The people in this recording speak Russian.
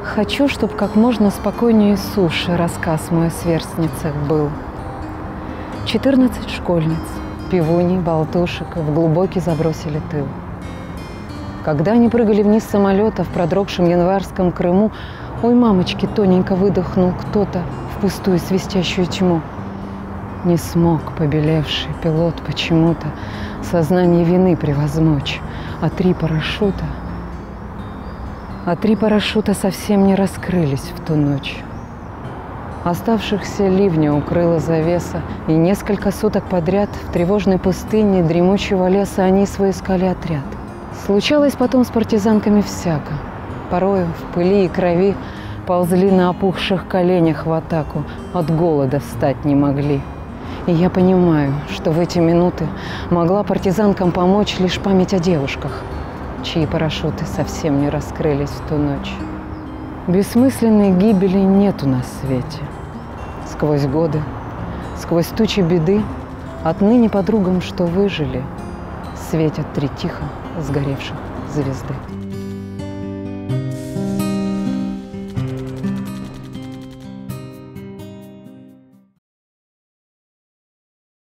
Хочу, чтоб как можно спокойнее и суше рассказ мой о сверстницах был. 14 школьниц, пивуней, болтушек в глубокий забросили тыл. Когда они прыгали вниз с самолета в продрогшем январском Крыму, ой, мамочки, тоненько выдохнул кто-то в пустую свистящую тьму. Не смог побелевший пилот почему-то сознание вины превозмочь, а три парашюта совсем не раскрылись в ту ночь. Оставшихся ливня укрыла завеса, и несколько суток подряд в тревожной пустыне дремучего леса они свой искали отряд. Случалось потом с партизанками всяко. Порою в пыли и крови ползли на опухших коленях в атаку, от голода встать не могли. И я понимаю, что в эти минуты могла партизанкам помочь лишь память о девушках, чьи парашюты совсем не раскрылись в ту ночь. Бессмысленной гибели нет у нас в свете. Сквозь годы, сквозь тучи беды, отныне подругам, что выжили, светят три тихо сгоревших звезды.